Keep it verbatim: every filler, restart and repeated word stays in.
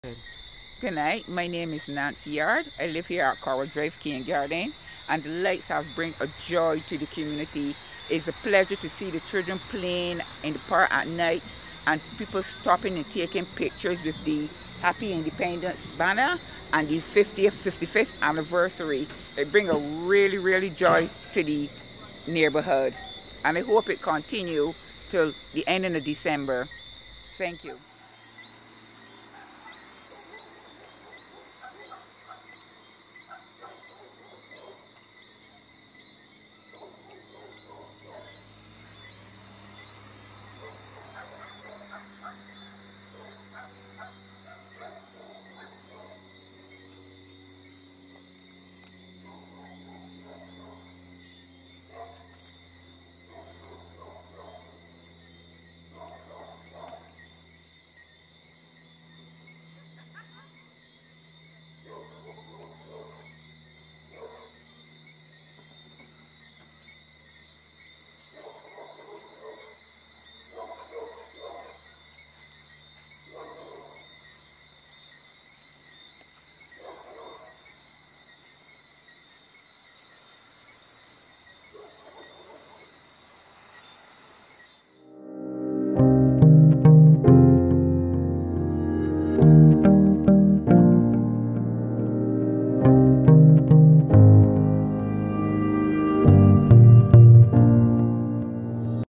Good night. My name is Nancy Yard. I live here at Coral Drive, King Garden, and the lights has bring a joy to the community. It's a pleasure to see the children playing in the park at night and people stopping and taking pictures with the Happy Independence banner and the fiftieth, fifty-fifth anniversary. It brings a really, really joy to the neighborhood, and I hope it continue till the end of December. Thank you.